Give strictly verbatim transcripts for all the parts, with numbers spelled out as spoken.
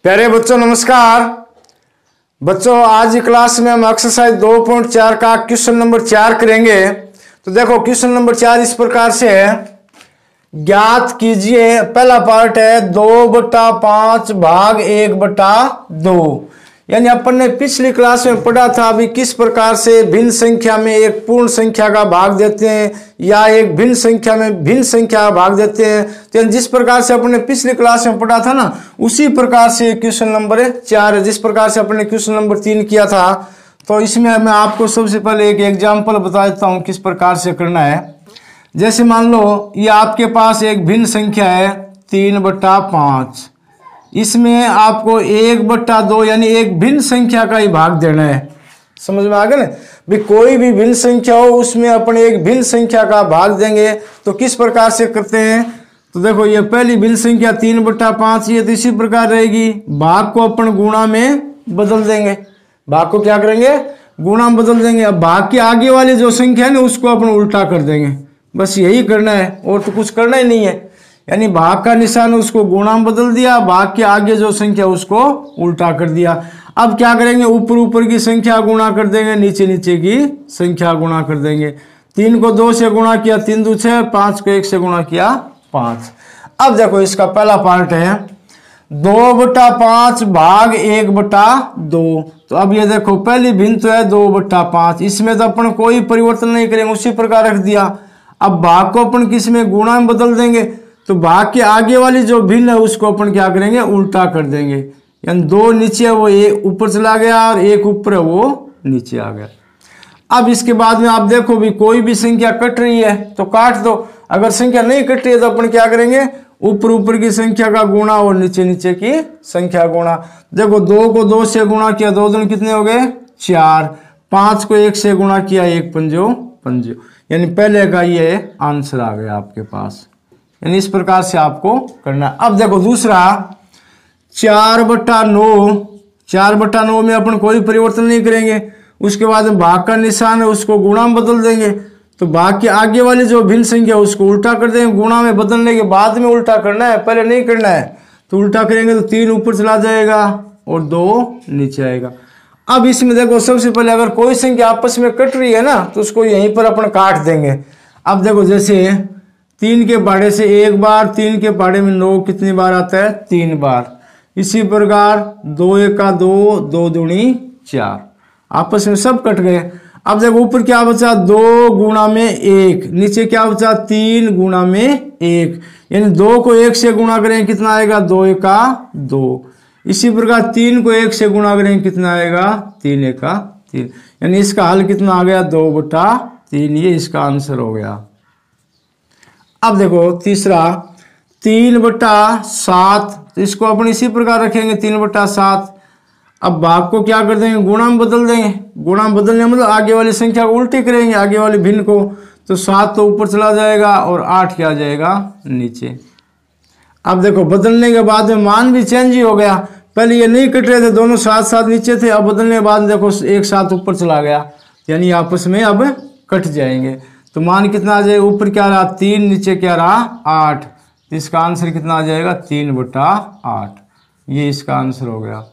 प्यारे बच्चों नमस्कार। बच्चों आज की क्लास में हम एक्सरसाइज दो पॉइंट चार का क्वेश्चन नंबर चार करेंगे। तो देखो क्वेश्चन नंबर चार इस प्रकार से है, ज्ञात कीजिए। पहला पार्ट है दो बटा पांच भाग एक बटा दो। यानी अपन ने पिछली क्लास में पढ़ा था अभी किस प्रकार से भिन्न संख्या में एक पूर्ण संख्या का भाग देते हैं या एक भिन्न संख्या में भिन्न संख्या का भाग देते हैं। तो जिस प्रकार से अपन ने पिछली क्लास में पढ़ा था ना, उसी प्रकार से क्वेश्चन नंबर चार है। जिस प्रकार से अपन ने क्वेश्चन नंबर तीन किया था, तो इसमें मैं आपको सबसे पहले एक एग्जाम्पल बता देता हूँ किस प्रकार से करना है। जैसे मान लो ये आपके पास एक भिन्न संख्या है तीन बटा पाँच, इसमें आपको एक बट्टा दो यानी एक भिन्न संख्या का ही भाग देना है। समझ में आ गया ना भी, कोई भी भिन्न संख्या हो उसमें अपन एक भिन्न संख्या का भाग देंगे। तो किस प्रकार से करते हैं, तो देखो ये पहली भिन्न संख्या तीन बट्टा पाँच, ये तो इसी प्रकार रहेगी। भाग को अपन गुणा में बदल देंगे। भाग को क्या करेंगे, गुणा में बदल देंगे। अब भाग के आगे वाली जो संख्या है ना उसको अपन उल्टा कर देंगे। बस यही करना है और तो कुछ करना ही नहीं है। यानी भाग का निशान उसको गुणा में बदल दिया, भाग के आगे जो संख्या उसको उल्टा कर दिया। अब क्या करेंगे, ऊपर ऊपर की संख्या गुणा कर देंगे, नीचे नीचे की संख्या गुणा कर देंगे। तीन को दो से गुणा किया तीन दो छह, पांच को एक से गुणा किया पांच। अब देखो इसका पहला पार्ट है दो बटा पांच भाग एक बटा दो। तो अब ये देखो पहली भिन्न तो है दो बटा पांच, इसमें तो अपन कोई परिवर्तन नहीं करेंगे, उसी प्रकार रख दिया। अब भाग को अपन किस में गुणा में बदल देंगे, तो भाग के आगे वाली जो भिन्न है उसको अपन क्या करेंगे, उल्टा कर देंगे। यानी दो नीचे है वो एक ऊपर चला गया और एक ऊपर है वो नीचे आ गया। अब इसके बाद में आप देखो भी कोई भी संख्या कट रही है तो काट दो, अगर संख्या नहीं कट रही है तो अपन क्या करेंगे, ऊपर ऊपर की संख्या का गुणा और नीचे नीचे की संख्या गुणा। देखो दो को दो से गुणा किया, दो दिन कितने हो गए चार। पांच को एक से गुणा किया, एक पंजो पंजो। यानी पहले का ये आंसर आ गया आपके पास। यानी इस प्रकार से आपको करना है। अब देखो दूसरा चार बट्टा नौ, चार बट्टा नौ में अपन कोई परिवर्तन नहीं करेंगे। उसके बाद भाग का निशान है उसको गुणा में बदल देंगे। तो भाग के आगे वाली जो भिन्न संख्या उसको उल्टा कर देंगे। गुणा में बदलने के बाद में उल्टा करना है, पहले नहीं करना है। तो उल्टा करेंगे तो तीन ऊपर चला जाएगा और दो नीचे आएगा। अब इसमें देखो सबसे पहले अगर कोई संख्या आपस में कट रही है ना तो उसको यहीं पर अपन काट देंगे। अब देखो जैसे तीन के पहाड़े से एक बार, तीन के पहाड़े में नौ कितनी बार आता है, तीन बार। इसी प्रकार दो एक का दो, दो दूनी चार, आपस में सब कट गए। अब देखो ऊपर क्या बचा, दो गुणा में एक, नीचे क्या बचा, तीन गुणा में एक। यानी दो को एक से गुणा करें कितना आएगा, दो एक का दो। इसी प्रकार तीन को एक से गुणा करें कितना आएगा, तीन एक का तीन। यानी इसका हल कितना आ गया, दो बटा तीन। ये इसका आंसर हो गया। अब देखो तीसरा तीन बटा सात, तो इसको अपन इसी प्रकार रखेंगे तीन बटा सात। अब भाग को क्या कर देंगे, गुणा में बदल देंगे। गुणा में बदलने मतलब आगे वाली संख्या को उल्टी करेंगे, आगे वाली भिन्न को। तो सात तो ऊपर चला जाएगा और आठ क्या आ जाएगा नीचे। अब देखो बदलने के बाद में मान भी चेंज ही हो गया। पहले ये नहीं कट रहे थे, दोनों साथ साथ नीचे थे। अब बदलने के बाद देखो एक साथ ऊपर चला गया, यानी आपस में अब कट जाएंगे। तो मान कितना आ जाएगा, ऊपर क्या रहा तीन, नीचे क्या रहा आठ। इसका आंसर कितना आ जाएगा, तीन बटा आठ। ये इसका आंसर हो गया।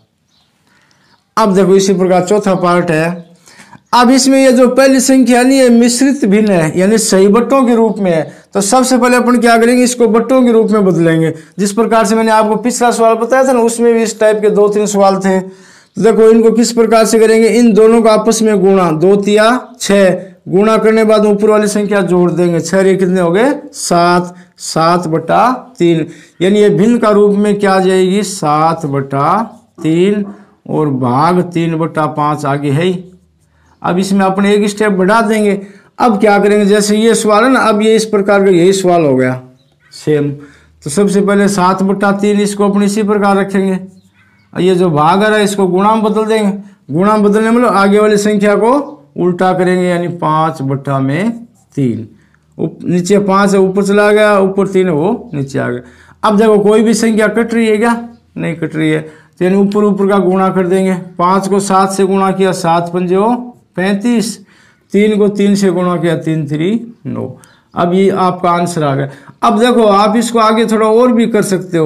अब देखो इसी प्रकार चौथा पार्ट है। अब इसमें ये जो पहली संख्या नहीं है मिश्रित भिन्न है, यानी सही बट्टों के रूप में है। तो सबसे पहले अपन क्या करेंगे, इसको बट्टों के रूप में बदलेंगे। जिस प्रकार से मैंने आपको पिछला सवाल बताया था ना, उसमें भी इस टाइप के दो तीन सवाल थे। तो देखो इनको किस प्रकार से करेंगे, इन दोनों को आपस में गुणा, दो तिया छह, गुणा करने के बाद ऊपर वाली संख्या जोड़ देंगे। छह ये कितने हो गए, सात, सात बटा तीन। यानी ये भिन्न का रूप में क्या आ जाएगी, सात बटा तीन और भाग तीन बटा पाँच आगे है ही। अब इसमें अपने एक स्टेप बढ़ा देंगे। अब क्या करेंगे, जैसे ये सवाल है ना, अब ये इस प्रकार का यही सवाल हो गया सेम। तो सबसे पहले सात बटा तीन इसको अपने इसी प्रकार रखेंगे। ये जो भाग आ रहा है इसको गुणा में बदल देंगे। गुणा में बदलने मतलब आगे वाली संख्या को उल्टा करेंगे, यानी पाँच बट्टा में तीन। नीचे पाँच है ऊपर चला गया, ऊपर तीन है वो नीचे आ गया। अब देखो कोई भी संख्या कट रही है क्या, नहीं कट रही है। तो यानी ऊपर ऊपर का गुणा कर देंगे। पाँच को सात से गुणा किया, सात पंजो पैंतीस। तीन को तीन से गुणा किया, तीन थ्री नौ। अब ये आपका आंसर आ गया। अब देखो आप इसको आगे थोड़ा और भी कर सकते हो।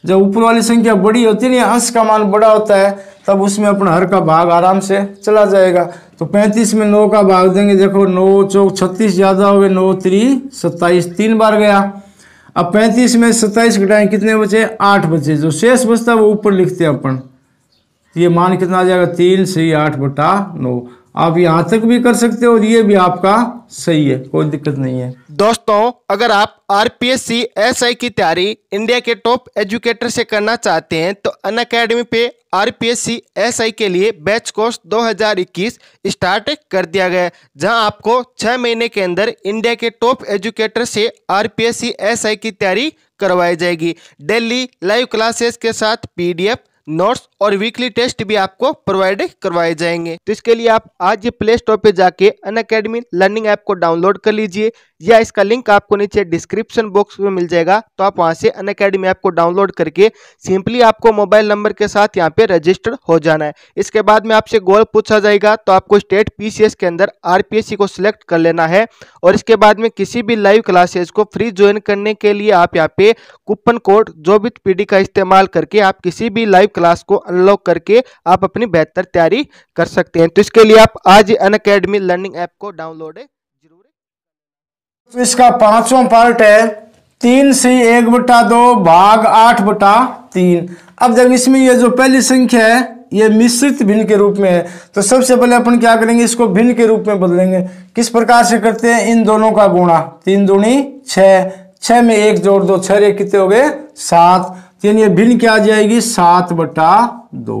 जब ऊपर वाली संख्या बड़ी होती है ना, अंश का मान बड़ा होता है, तब उसमें अपना हर का भाग आराम से चला जाएगा। तो पैंतीस में नौ का भाग देंगे, देखो नौ चौक छत्तीस, ज्यादा हो गए, नौ त्री सत्ताईस, तीन बार गया। अब पैंतीस में सत्ताईस घटाएं, कितने बचे, आठ बचे। जो शेष बचता है वो ऊपर लिखते हैं अपन। ये मान कितना आ जाएगा, तीन सही आठ बटा नौ। आप यहाँ तक भी कर सकते हो और ये भी आपका सही है, कोई दिक्कत नहीं है। दोस्तों, अगर आप आरपीएससी एसआई की तैयारी इंडिया के टॉप एजुकेटर से करना चाहते हैं तो अनअकैडमी पे आरपीएससी एसआई के लिए बैच कोर्स दो हज़ार इक्कीस स्टार्ट कर दिया गया है, जहां आपको छह महीने के अंदर इंडिया के टॉप एजुकेटर से आरपीएससी एसआई की तैयारी करवाई जाएगी। डेली लाइव क्लासेस के साथ पीडीएफ, नोट्स और वीकली टेस्ट भी आपको प्रोवाइड करवाए जाएंगे। तो इसके लिए आप आज ये प्ले स्टोर पे जाके अनअकैडमी लर्निंग ऐप को डाउनलोड कर लीजिए, या इसका लिंक आपको नीचे डिस्क्रिप्शन बॉक्स में मिल जाएगा। तो आप वहां से अनअकैडमी ऐप को डाउनलोड करके सिंपली आपको मोबाइल नंबर के साथ यहाँ पे रजिस्टर हो जाना है। इसके बाद में आपसे गोल पूछा जाएगा, तो आपको स्टेट पीसीएस के अंदर आरपीएससी को सिलेक्ट कर लेना है। और इसके बाद में किसी भी लाइव क्लासेस को फ्री ज्वाइन करने के लिए आप यहाँ पे कूपन कोड जोबित पीडी का इस्तेमाल करके आप किसी भी लाइव क्लास को अनलॉक करके आप अपनी बेहतर तैयारी कर सकते हैं। तो इसके लिए आप आज अनअकैडमी लर्निंग ऐप को डाउनलोड जरूर। तो इसका पांचवा पार्ट है तीन से एक बटा दो भाग आठ बटा तीन। अब जब इसमें ये जो पहली संख्या है ये मिश्रित भिन्न के रूप में है, तो सबसे पहले अपन क्या करेंगे, इसको भिन्न के रूप में बदलेंगे। किस प्रकार से करते हैं, इन दोनों का गुणा, तीन दूनी छह, छह में एक जोड़ दो, छह एक कितने हो गए, सात। तीन ये भिन्न क्या आ जाएगी, सात बटा दो।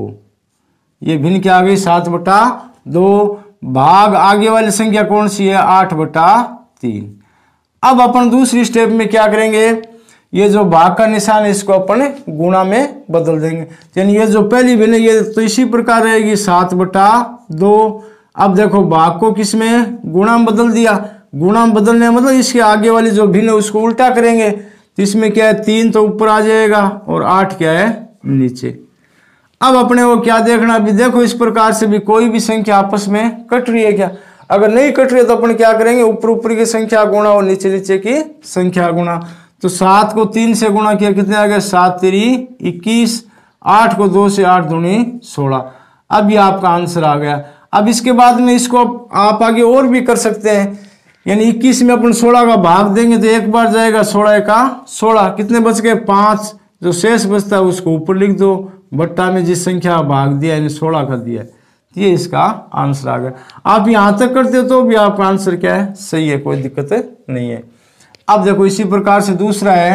ये भिन्न क्या आ गई, सात बटा दो। भाग आगे वाली संख्या कौन सी है, आठ बटा तीन। अब अपन दूसरी स्टेप में क्या करेंगे, ये जो भाग का निशान है इसको अपन गुणा में बदल देंगे। यानी ये जो पहली भिन्न ये तो इसी प्रकार रहेगी, सात बटा दो। अब देखो भाग को किस में, गुणा में बदल दिया। गुणा में बदलने मतलब इसके आगे वाली जो भिन्न है उसको उल्टा करेंगे, तो इसमें क्या है, तीन तो ऊपर आ जाएगा और आठ क्या है नीचे। अब अपने वो क्या देखना, अभी देखो इस प्रकार से भी कोई भी संख्या आपस में कट रही है क्या, अगर नहीं कट रही है तो अपन क्या करेंगे, ऊपर ऊपर की संख्या गुणा और नीचे नीचे की संख्या गुणा। तो सात को तीन से गुणा किया, कितने आ गए, सात तेरी इक्कीस। आठ को दो से, आठ दूनी सोलह। अब ये आपका आंसर आ गया। अब इसके बाद में इसको आप आगे और भी कर सकते हैं, यानी इक्कीस में अपन सोलह का भाग देंगे तो एक बार जाएगा, सोलह का सोलह, कितने बच गए, पांच। जो शेष बचता है उसको ऊपर लिख दो, बट्टा में जिस संख्या का भाग दिया यानी सोलह का दिया है, ये इसका आंसर आ गया। आप यहां तक करते हो तो भी आपका आंसर क्या है, सही है, कोई दिक्कत नहीं है। अब देखो इसी प्रकार से दूसरा है,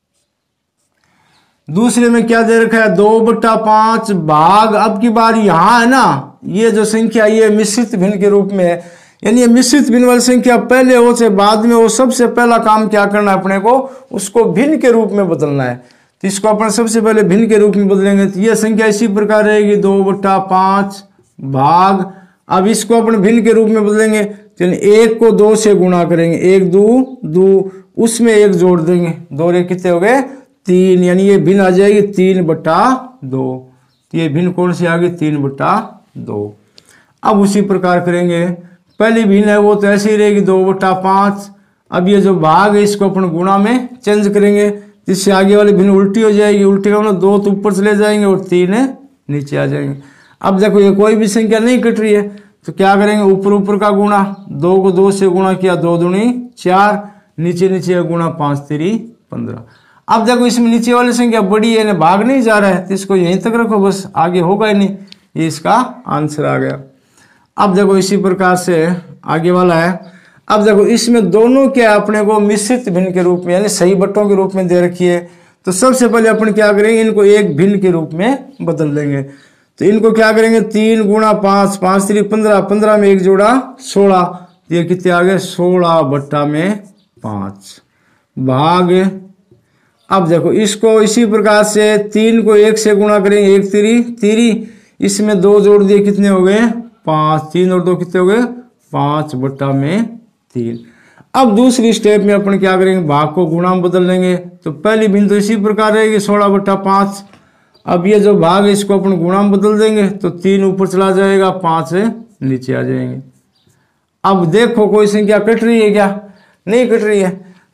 दूसरे में क्या दे रखा है, दो बट्टा पांच भाग, अब की बार यहां है ना, ये जो संख्या ये मिश्रित भिन्न के रूप में है, यानी ये मिश्रित भिन्न वाली संख्या पहले हो से बाद में हो, सबसे पहला काम क्या करना है अपने को, उसको भिन्न के रूप में बदलना है। तो इसको अपन सबसे पहले भिन्न के रूप में बदलेंगे, तो ये संख्या इसी प्रकार रहेगी, दो बट्टा पांच भाग। अब इसको अपन भिन्न के रूप में बदलेंगे, तो एक को दो से गुणा करेंगे, एक दो दो, उसमें एक जोड़ देंगे, दो रे कितने हो गए, तीन, यानी ये भिन्न आ जाएगी तीन बटा दो। तो ये भिन्न कौन सी आ गई, तीन बटा दो। अब उसी प्रकार करेंगे, पहली भिन्न है वो तो ऐसे ही रहेगी, दो बटा पांच। अब ये जो भाग है इसको अपन गुणा में चेंज करेंगे, जिससे आगे वाली भिन्न उल्टी हो जाएगी, उल्टी का मतलब दो तो ऊपर चले जाएंगे और तीन नीचे आ जाएंगे। अब देखो ये कोई भी संख्या नहीं कट रही है, तो क्या करेंगे, ऊपर ऊपर का गुणा, दो को दो से गुणा किया, दो दूनी चार, नीचे नीचे गुणा, पांच तेरी पंद्रह। अब देखो इसमें नीचे वाली संख्या बड़ी है, भाग नहीं जा रहा है, तो इसको यहीं तक रखो बस, आगे होगा ही नहीं, ये इसका आंसर आ गया। अब देखो इसी प्रकार से आगे वाला है, अब देखो इसमें दोनों क्या अपने को मिश्रित भिन्न के रूप में यानी सही बट्टों के रूप में दे रखी है। तो सबसे पहले अपन क्या करेंगे, इनको एक भिन्न के रूप में बदल देंगे। तो इनको क्या करेंगे, तीन गुणा पांच, पांच तीन पंद्रह, पंद्रह में एक जोड़ा सोलह, ये कितने आ गए, सोलह बट्टा में पांच भाग। अब देखो इसको इसी प्रकार से तीन को एक से गुणा करेंगे, एक तिरी तिरी, इसमें दो जोड़ दिए, कितने हो गए, पांच, तीन और दो कितने हो गए, पांच बट्टा में तीन। अब दूसरी स्टेप में अपन क्या करेंगे, भाग को गुणा में बदल लेंगे। तो पहली भिन्न तो इसी प्रकार रहेगी, सोलह बट्टा पांच। अब ये जो भाग है इसको अपन गुणा में बदल देंगे, तो तीन ऊपर चला जाएगा, पांच नीचे आ जाएंगे। अब देखो कोई संख्या कट रही है क्या, नहीं कट रही है,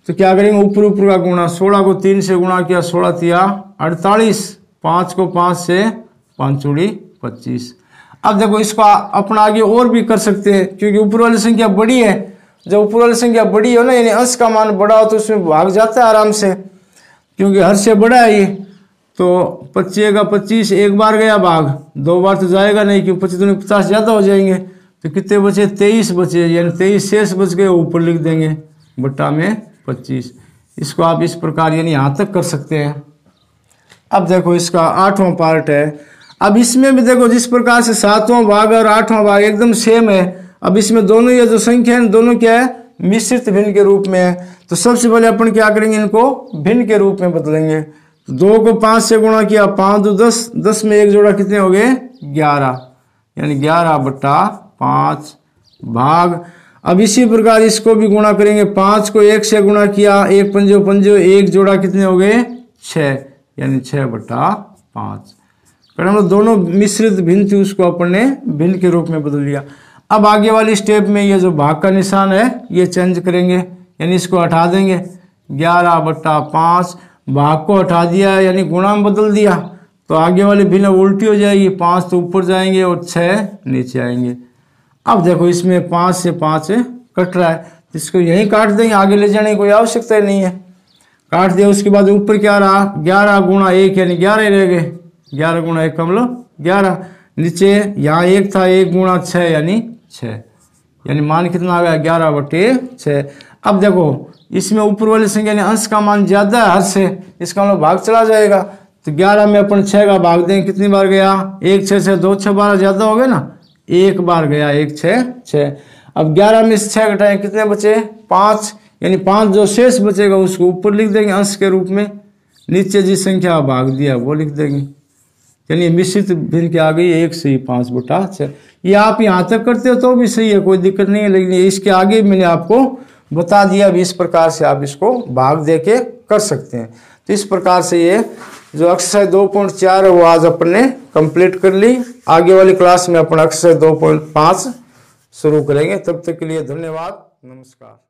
तो क्या करेंगे, ऊपर ऊपर का गुणा, सोलह को तीन से गुणा किया, सोलह तिया अड़तालीस, पाँच को पाँच से पाँच चौड़ी पच्चीस। अब देखो इसको अपना आगे और भी कर सकते हैं, क्योंकि ऊपर वाली संख्या बड़ी है। जब ऊपर वाली संख्या बड़ी हो ना, यानी अंश का मान बड़ा हो, तो उसमें भाग जाता है आराम से, क्योंकि हर से बड़ा है ये। तो पच्चीस का पच्चीस एक बार गया भाग, दो बार तो जाएगा नहीं, क्योंकि पच्चीस दूनी पचास ज़्यादा हो जाएंगे। तो कितने बचे, तेईस बचे, यानी तेईस शेष बच गए, ऊपर लिख देंगे बट्टा में पच्चीस। इसको आप इस प्रकार यानी यहाँ तक कर सकते हैं। अब देखो इसका आठवां पार्ट है। अब इसमें भी देखो जिस प्रकार से सातवां भाग और आठवां भाग एकदम सेम है। अब इसमें दोनों ये जो संख्या है दोनों क्या है, मिश्रित भिन्न के रूप में है। तो सबसे पहले अपन क्या करेंगे, इनको भिन्न के रूप में बदलेंगे। तो दो को पाँच से गुणा किया, पाँच दो दस, दस में एक जोड़ा कितने हो गए, ग्यारह, यानी ग्यारह बट्टा पाँच भाग। अब इसी प्रकार इसको भी गुणा करेंगे, पाँच को एक से गुणा किया, एक पंजो पंजो, एक जोड़ा कितने हो गए, छः, यानी छः बट्टा पाँच। पर हम लोग दोनों मिश्रित भिन्न थी, उसको अपन ने भिन्न के रूप में बदल लिया। अब आगे वाली स्टेप में ये जो भाग का निशान है ये चेंज करेंगे, यानी इसको हटा देंगे, ग्यारह बट्टा पाँच, भाग को हटा दिया यानी गुणा में बदल दिया। तो आगे वाली भिन्न उल्टी हो जाएगी, पाँच तो ऊपर जाएंगे और छः नीचे आएंगे। अब देखो इसमें पाँच से पाँच कट रहा है, इसको यहीं काट देंगे, आगे ले जाने की कोई आवश्यकता नहीं है। काट दिया, उसके बाद ऊपर क्या रहा, ग्यारह गुणा एक यानी ग्यारह रह गए, ग्यारह गुणा एक का मतलब ग्यारह। नीचे यहाँ एक था, एक गुणा छः यानी छः, यानी मान कितना आ गया, ग्यारह बटे छः। अब देखो इसमें ऊपर वाली संख्या यानी अंश का मान ज्यादा है हद से, इसका मतलब भाग चला जाएगा। तो ग्यारह में अपन छः का भाग देंगे, कितनी बार गया, एक छः से दो छः बारह ज्यादा हो गए ना, एक बार गया, एक छः छः। अब ग्यारह में से छः घटाएं, कितने बचे, पाँच, यानी पाँच जो शेष बचेगा उसको ऊपर लिख देंगे अंश के रूप में, नीचे जिस संख्या भाग दिया वो लिख देंगे। यानी मिश्रित भिन्न के आ गई एक से ही पाँच बटा छः। ये आप यहाँ तक करते हो तो भी सही है, कोई दिक्कत नहीं है, लेकिन इसके आगे मैंने आपको बता दिया भी इस प्रकार से आप इसको भाग दे के कर सकते हैं। तो इस प्रकार से ये जो एक्सरसाइज दो पॉइंट चार है वो आज अपन ने कंप्लीट कर ली। आगे वाली क्लास में अपन एक्सरसाइज दो पॉइंट पाँच शुरू करेंगे। तब तक के लिए धन्यवाद, नमस्कार।